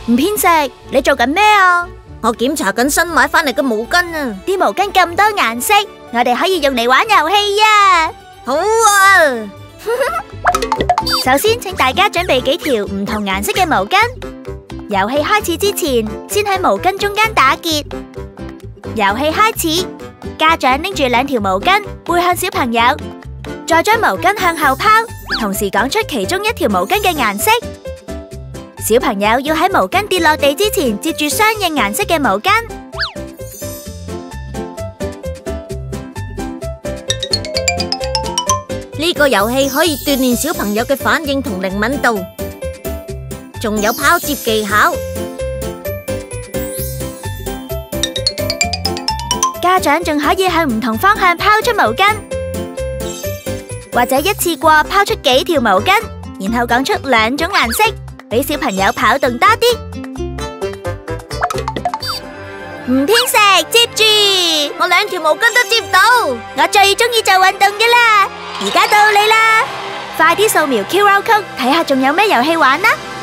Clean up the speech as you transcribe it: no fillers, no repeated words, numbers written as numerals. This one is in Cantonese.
吳偏食，你做緊咩啊？ 我檢查緊新買翻嚟嘅毛巾啊！ 啲毛巾咁多顏色，我哋可以用嚟玩遊戲啊！ 好啊！ 首先，請大家準備幾條唔同顏色嘅毛巾。遊戲開始之前，先喺毛巾中間打結。遊戲開始，家長拎住2條毛巾，背向小朋友，再將毛巾向後拋，同時講出其中1條毛巾嘅顏色。小朋友要喺毛巾跌落地之前，接住相應顏色嘅毛巾。 呢個遊戲可以鍛煉小朋友嘅反應同靈敏度，仲有拋接技巧。 家長仲可以向唔同方向拋出毛巾，或者一次過拋出幾條毛巾，然後講出2種顏色，俾小朋友跑動多啲。吳天石，接住！ 我2條毛巾都接到。 我最中意做運動㗎啦！而家到你啦，快啲掃描 QR code，睇下仲有咩遊戲玩啦！